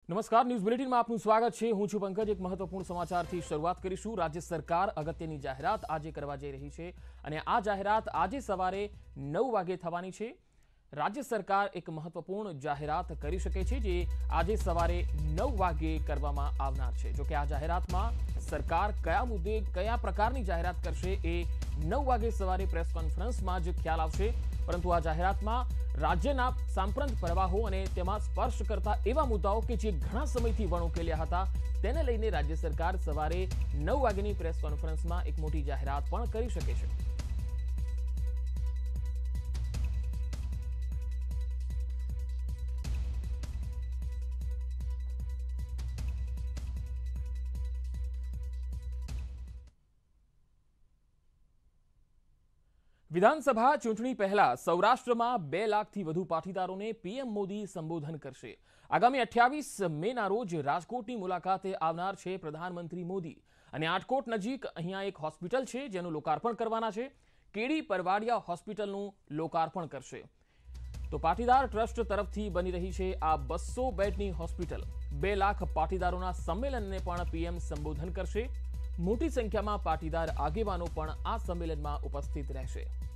નમસ્કાર, ન્યૂઝ બુલેટિનમાં આપનું સ્વાગત છે। હું છું પંકજ। એક મહત્વપૂર્ણ સમાચારથી શરૂઆત કરીશું। રાજ્ય સરકાર અગત્યની જાહેરાત આજે કરવા જઈ રહી છે અને આ જાહેરાત આજે સવારે 9 વાગે થવાની છે। રાજ્ય સરકાર એક મહત્વપૂર્ણ જાહેરાત કરી શકે છે જે આજે સવારે 9 વાગે કરવામાં આવનાર છે। જો કે આ જાહેરાતમાં સરકાર કયા મુદ્દે કયા પ્રકારની જાહેરાત કરશે એ 9 વાગે સવારે પ્રેસ કોન્ફરન્સમાં જ ખ્યાલ આવશે, પરંતુ આ જાહેરાતમાં રાજ્યના સાંપ્રત પ્રવાહો અને તેમાં સ્પર્શ કરતા એવા મુદ્દાઓ કે જે ઘણા સમયથી વણઉકેલ્યા હતા તેને લઈને રાજ્ય સરકાર સવારે 9 વાગ્યાની પ્રેસ કોન્ફરન્સમાં એક મોટી જાહેરાત પણ કરી શકે છે। વિધાનસભા ચૂંટણી પહેલા સૌરાષ્ટ્રમાં 2 લાખથી વધુ પાટીદારોને પીએમ મોદી સંબોધન કરશે। આગામી 28 મેના રોજ રાજકોટની મુલાકાતે આવનાર છે પ્રધાનમંત્રી મોદી અને આટકોટ નજીક અહીંયા એક હોસ્પિટલ છે જેનું લોકાર્પણ કરવાના છે। કેડી પરવાડિયા હોસ્પિટલનું લોકાર્પણ કરશે। તો પાટીદાર ટ્રસ્ટ તરફથી બની રહી છે આ 200 બેડની હોસ્પિટલ 2 લાખ પાટીદારોના સંમેલનને પણ પીએમ સંબોધન કરશે। મોટી સંખ્યામાં પાટીદાર આગેવાનો પણ આ સંમેલનમાં ઉપસ્થિત રહેશે।